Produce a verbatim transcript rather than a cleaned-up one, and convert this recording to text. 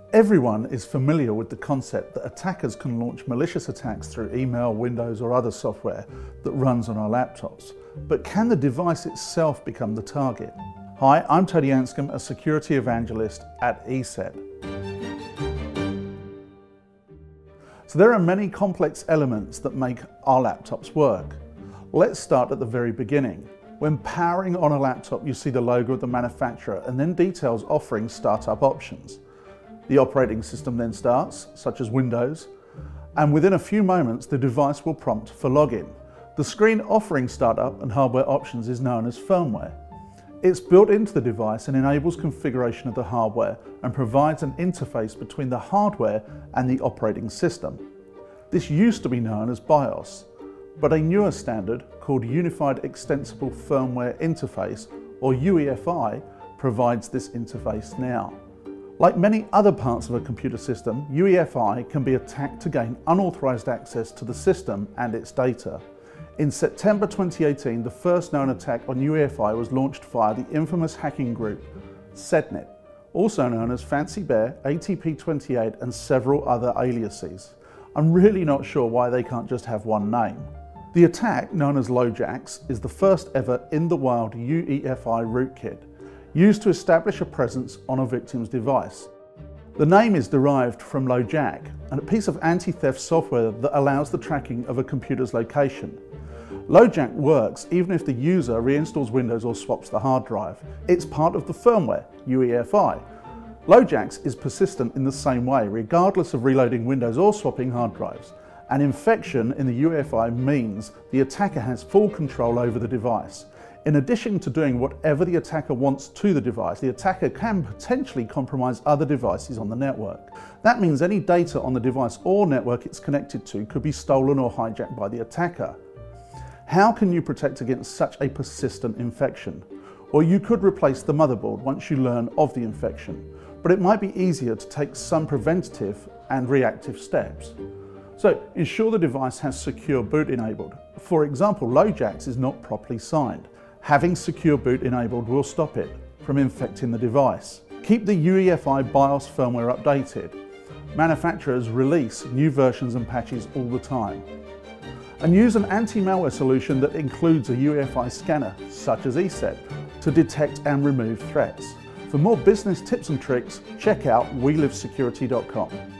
Everyone is familiar with the concept that attackers can launch malicious attacks through email, Windows or other software that runs on our laptops. But can the device itself become the target? Hi, I'm Tony Anscombe, a security evangelist at ESET. So there are many complex elements that make our laptops work. Let's start at the very beginning. When powering on a laptop, you see the logo of the manufacturer and then details offering startup options. The operating system then starts, such as Windows, and within a few moments the device will prompt for login. The screen offering startup and hardware options is known as firmware. It's built into the device and enables configuration of the hardware and provides an interface between the hardware and the operating system. This used to be known as BIOS, but a newer standard called Unified Extensible Firmware Interface, or U E F I, provides this interface now. Like many other parts of a computer system, U E F I can be attacked to gain unauthorized access to the system and its data. In September twenty eighteen, the first known attack on U E F I was launched via the infamous hacking group SEDnet, also known as Fancy Bear, A T P twenty-eight and several other aliases. I'm really not sure why they can't just have one name. The attack, known as LoJax, is the first ever in-the-wild U E F I rootkit, used to establish a presence on a victim's device. The name is derived from LoJack, a piece of anti-theft software that allows the tracking of a computer's location. LoJack works even if the user reinstalls Windows or swaps the hard drive. It's part of the firmware, U E F I. LoJax is persistent in the same way, regardless of reloading Windows or swapping hard drives. An infection in the U E F I means the attacker has full control over the device. In addition to doing whatever the attacker wants to the device, the attacker can potentially compromise other devices on the network. That means any data on the device or network it's connected to could be stolen or hijacked by the attacker. How can you protect against such a persistent infection? Or you could replace the motherboard once you learn of the infection, but it might be easier to take some preventative and reactive steps. So ensure the device has secure boot enabled. For example, LoJax is not properly signed. Having secure boot enabled will stop it from infecting the device. Keep the U E F I BIOS firmware updated. Manufacturers release new versions and patches all the time. And use an anti-malware solution that includes a U E F I scanner, such as ESET, to detect and remove threats. For more business tips and tricks, check out we live security dot com.